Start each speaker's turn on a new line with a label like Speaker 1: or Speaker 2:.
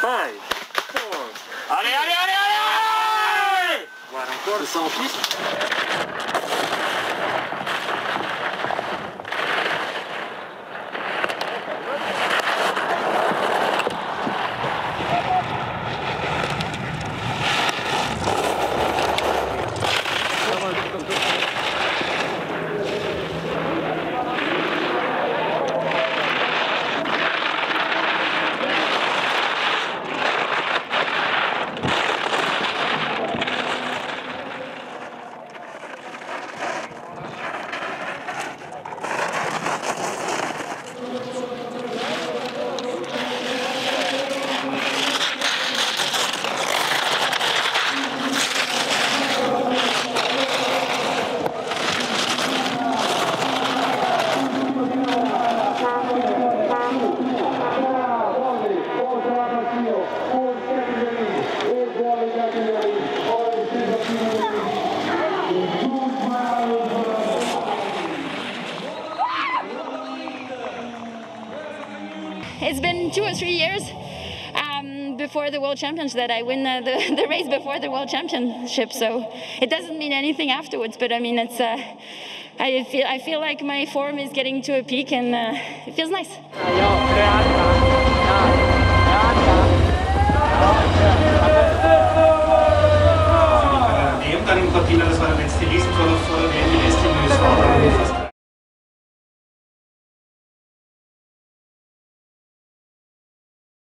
Speaker 1: 5, 4. Allez, allez, allez, allez! Voilà, encore le 100 en piste.
Speaker 2: It's been 2 or 3 years before the World Championships that I win the race before the World Championship. So it doesn't mean anything afterwards. But I mean, it's I feel like my form is getting to a peak, and it feels nice.